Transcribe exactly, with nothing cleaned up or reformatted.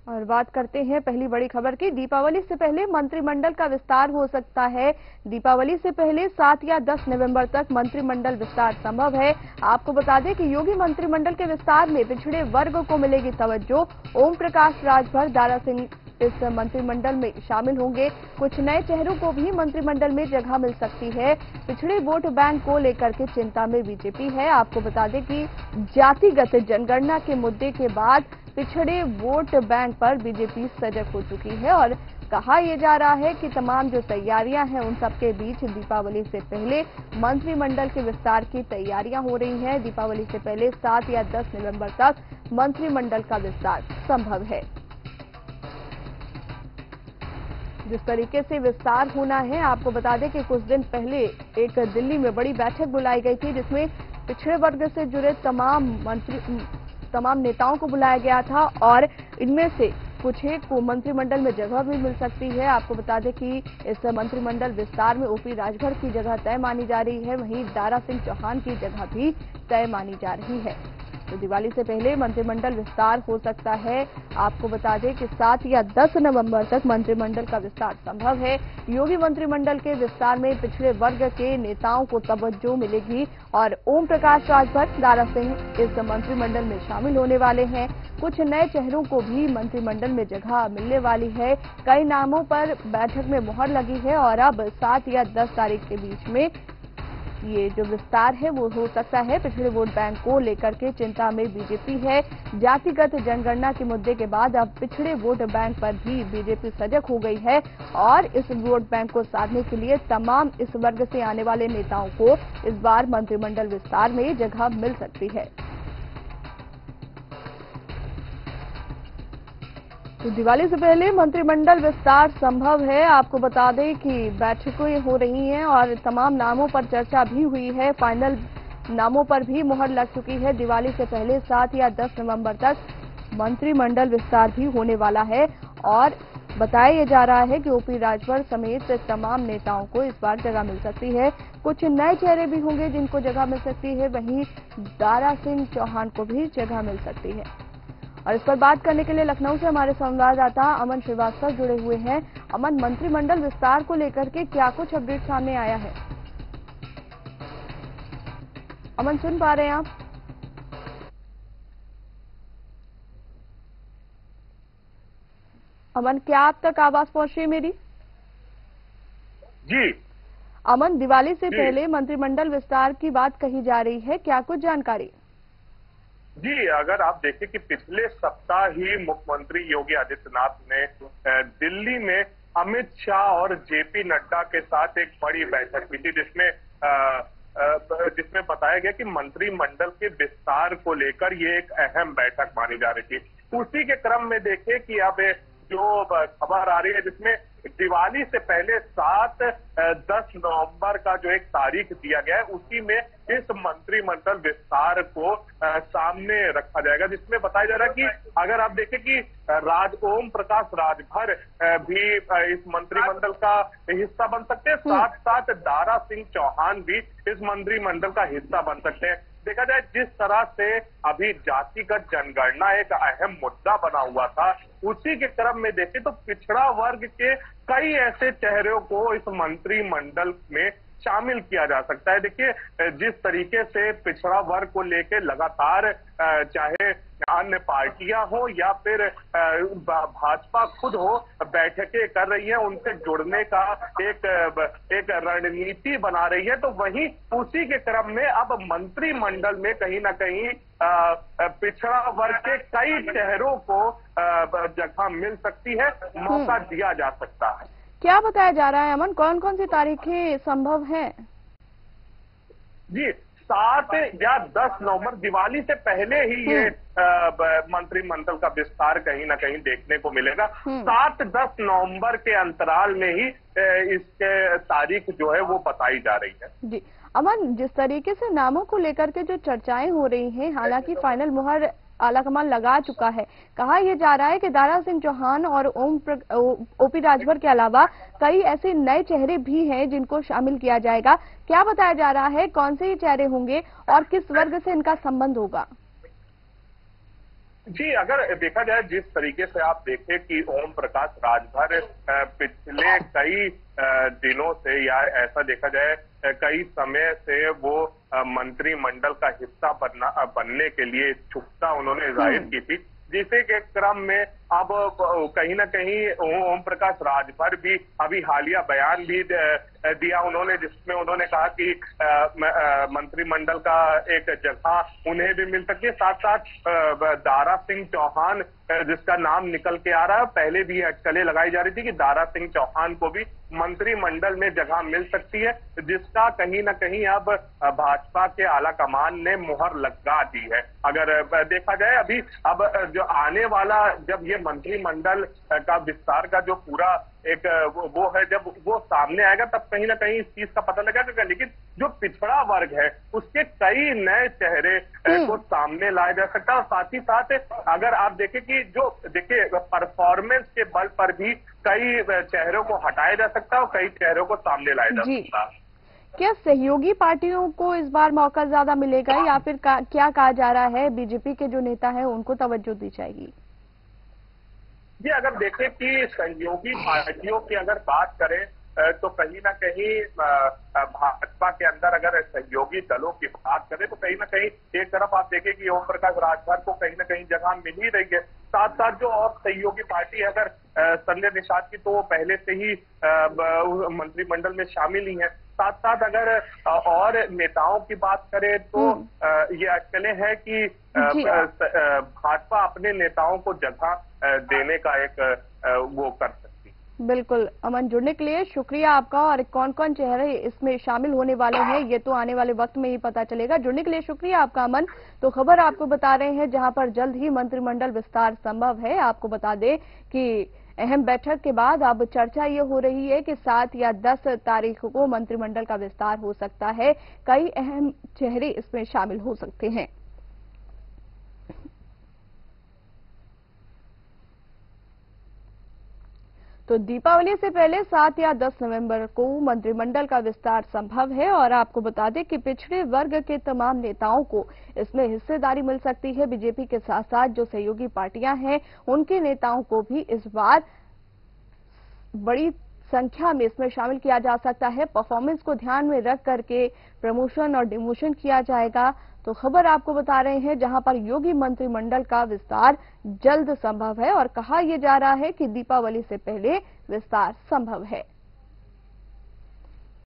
और बात करते हैं पहली बड़ी खबर की। दीपावली से पहले मंत्रिमंडल का विस्तार हो सकता है। दीपावली से पहले सात या दस नवंबर तक मंत्रिमंडल विस्तार संभव है। आपको बता दें कि योगी मंत्रिमंडल के विस्तार में पिछड़े वर्ग को मिलेगी तवज्जो। ओम प्रकाश राजभर, दारा सिंह इस मंत्रिमंडल में शामिल होंगे। कुछ नए चेहरों को भी मंत्रिमंडल में जगह मिल सकती है। पिछड़े वोट बैंक को लेकर के चिंता में बीजेपी है। आपको बता दें कि जातिगत जनगणना के मुद्दे के बाद पिछड़े वोट बैंक पर बीजेपी सजग हो चुकी है और कहा यह जा रहा है कि तमाम जो तैयारियां हैं उन सबके बीच दीपावली से पहले मंत्रिमंडल के विस्तार की तैयारियां हो रही हैं। दीपावली से पहले सात या दस नवंबर तक मंत्रिमंडल का विस्तार संभव है। जिस तरीके से विस्तार होना है, आपको बता दें कि कुछ दिन पहले एक दिल्ली में बड़ी बैठक बुलाई गई थी जिसमें पिछड़े वर्ग से जुड़े तमाम मंत्री तमाम नेताओं को बुलाया गया था और इनमें से कुछ एक को मंत्रिमंडल में जगह भी मिल सकती है। आपको बता दें कि इस मंत्रिमंडल विस्तार में ओपी राजभर की जगह तय मानी जा रही है, वहीं दारा सिंह चौहान की जगह भी तय मानी जा रही है। तो दिवाली से पहले मंत्रिमंडल विस्तार हो सकता है। आपको बता दें कि सात या दस नवंबर तक मंत्रिमंडल का विस्तार संभव है। योगी मंत्रिमंडल के विस्तार में पिछड़े वर्ग के नेताओं को तवज्जो मिलेगी और ओम प्रकाश राजभर, दारा सिंह इस मंत्रिमंडल में शामिल होने वाले हैं। कुछ नए चेहरों को भी मंत्रिमंडल में जगह मिलने वाली है। कई नामों पर बैठक में मुहर लगी है और अब सात या दस तारीख के बीच में ये जो विस्तार है वो हो सकता है। पिछड़े वोट बैंक को लेकर के चिंता में बीजेपी है। जातिगत जनगणना के मुद्दे के बाद अब पिछड़े वोट बैंक पर भी बीजेपी सजग हो गई है और इस वोट बैंक को साधने के लिए तमाम इस वर्ग से आने वाले नेताओं को इस बार मंत्रिमंडल विस्तार में जगह मिल सकती है। तो दिवाली से पहले मंत्रिमंडल विस्तार संभव है। आपको बता दें कि बैठकें हो रही हैं और तमाम नामों पर चर्चा भी हुई है। फाइनल नामों पर भी मुहर लग चुकी है। दिवाली से पहले सात या दस नवंबर तक मंत्रिमंडल विस्तार भी होने वाला है और बताया यह जा रहा है कि ओपी राजभर समेत तमाम नेताओं को इस बार जगह मिल सकती है। कुछ नए चेहरे भी होंगे जिनको जगह मिल सकती है, वहीं दारा सिंह चौहान को भी जगह मिल सकती है। और इस पर बात करने के लिए लखनऊ से हमारे संवाददाता अमन श्रीवास्तव जुड़े हुए हैं। अमन, मंत्रिमंडल विस्तार को लेकर के क्या कुछ अपडेट सामने आया है? अमन, सुन पा रहे हैं आप? अमन, क्या आप तक आवाज पहुंच रही है मेरी? जी अमन, दिवाली से पहले मंत्रिमंडल विस्तार की बात कही जा रही है, क्या कुछ जानकारी? जी, अगर आप देखें कि पिछले सप्ताह ही मुख्यमंत्री योगी आदित्यनाथ ने दिल्ली में अमित शाह और जेपी नड्डा के साथ एक बड़ी बैठक की थी जिसमें जिसमें बताया गया कि मंत्रिमंडल के विस्तार को लेकर ये एक अहम बैठक मानी जा रही थी। उसी के क्रम में देखें कि अब जो खबर आ रही है जिसमें दिवाली से पहले सात दस नवंबर का जो एक तारीख दिया गया है उसी में इस मंत्रिमंडल विस्तार को आ, सामने रखा जाएगा, जिसमें बताया जा रहा है कि अगर आप देखें कि राज ओम प्रकाश राजभर भी इस मंत्रिमंडल का हिस्सा बन सकते हैं, साथ साथ दारा सिंह चौहान भी इस मंत्रिमंडल का हिस्सा बन सकते हैं। देखा जाए जिस तरह से अभी जातिगत जनगणना एक अहम मुद्दा बना हुआ था, उसी के क्रम में देखें तो पिछड़ा वर्ग के कई ऐसे चेहरों को इस मंत्रिमंडल में शामिल किया जा सकता है। देखिए, जिस तरीके से पिछड़ा वर्ग को लेकर लगातार चाहे अन्य पार्टियां हो या फिर भाजपा खुद हो बैठकें कर रही है, उनसे जुड़ने का एक एक रणनीति बना रही है, तो वहीं उसी के क्रम में अब मंत्रिमंडल में कहीं ना कहीं पिछड़ा वर्ग के कई चेहरों को जगह मिल सकती है, मौका दिया जा सकता है। क्या बताया जा रहा है अमन, कौन कौन सी तारीखें संभव हैं? जी, सात या दस नवंबर, दिवाली से पहले ही ये मंत्रिमंडल का विस्तार कहीं ना कहीं देखने को मिलेगा। सात दस नवंबर के अंतराल में ही इसके तारीख जो है वो बताई जा रही है। जी अमन, जिस तरीके से नामों को लेकर के जो चर्चाएं हो रही हैं, हालांकि फाइनल मुहर आलाकमान लगा चुका है, कहा यह जा रहा है कि दारा सिंह चौहान और ओम ओपी राजभर के अलावा कई ऐसे नए चेहरे भी हैं जिनको शामिल किया जाएगा। क्या बताया जा रहा है, कौन से ये चेहरे होंगे और किस वर्ग से इनका संबंध होगा? जी, अगर देखा जाए जिस तरीके से आप देखें कि ओम प्रकाश राजभर पिछले कई दिनों से या ऐसा देखा जाए कई समय से वो मंत्रिमंडल का हिस्सा बनना बनने के लिए इच्छुकता उन्होंने जाहिर की थी, जिसे के क्रम में अब कहीं ना कहीं ओम प्रकाश राजभर भी अभी हालिया बयान भी दिया उन्होंने, जिसमें उन्होंने कहा कि मंत्रिमंडल का एक जगह उन्हें भी मिल सकती है। साथ साथ दारा सिंह चौहान जिसका नाम निकल के आ रहा है, पहले भी अटकलें लगाई जा रही थी कि दारा सिंह चौहान को भी मंत्रिमंडल में जगह मिल सकती है, जिसका कहीं ना कहीं अब भाजपा के आला कमान ने मुहर लगा दी है। अगर देखा जाए अभी अब जो आने वाला जब ये मंत्रिमंडल का विस्तार का जो पूरा एक वो है, जब वो सामने आएगा तब कहीं ना कहीं इस चीज का पता लगेगा। लेकिन जो पिछड़ा वर्ग है उसके कई नए चेहरे को सामने लाया जा सकता है, और साथ ही साथ अगर आप देखें कि जो देखिए परफॉर्मेंस के बल पर भी कई चेहरों को हटाया जा सकता है और कई चेहरों को सामने लाया जा सकता है। क्या सहयोगी पार्टियों को इस बार मौका ज्यादा मिलेगा या फिर का, क्या कहा जा रहा है बीजेपी के जो नेता हैं उनको तवज्जो दी जाएगी? जी, अगर देखें कि सहयोगी पार्टियों की अगर बात करें तो कहीं ना कहीं भाजपा के अंदर अगर सहयोगी दलों की बात करें तो कहीं ना कहीं एक तरफ आप देखें कि ओम प्रकाश राजभर को कहीं ना कहीं जगह मिल ही रही है। साथ साथ जो और सहयोगी पार्टी अगर संजय निषाद की, तो वो पहले से ही मंत्रिमंडल में शामिल ही है। साथ साथ अगर और नेताओं की बात करें तो ये अटकलें हैं कि भाजपा अपने नेताओं को जगह देने का एक वो कर सकती। बिल्कुल अमन, जुड़ने के लिए शुक्रिया आपका। और कौन कौन चेहरे इसमें शामिल होने वाले हैं ये तो आने वाले वक्त में ही पता चलेगा। जुड़ने के लिए शुक्रिया आपका अमन। तो खबर आपको बता रहे हैं जहां पर जल्द ही मंत्रिमंडल विस्तार संभव है। आपको बता दें कि अहम बैठक के बाद अब चर्चा ये हो रही है कि सात या दस तारीख को मंत्रिमंडल का विस्तार हो सकता है। कई अहम चेहरे इसमें शामिल हो सकते हैं। तो दीपावली से पहले सात या दस नवंबर को मंत्रिमंडल का विस्तार संभव है। और आपको बता दें कि पिछड़े वर्ग के तमाम नेताओं को इसमें हिस्सेदारी मिल सकती है। बीजेपी के साथ साथ जो सहयोगी पार्टियां हैं उनके नेताओं को भी इस बार बड़ी संख्या में इसमें शामिल किया जा सकता है। परफॉर्मेंस को ध्यान में रख करके प्रमोशन और डिमोशन किया जाएगा। तो खबर आपको बता रहे हैं जहां पर योगी मंत्रिमंडल का विस्तार जल्द संभव है और कहा यह जा रहा है कि दीपावली से पहले विस्तार संभव है।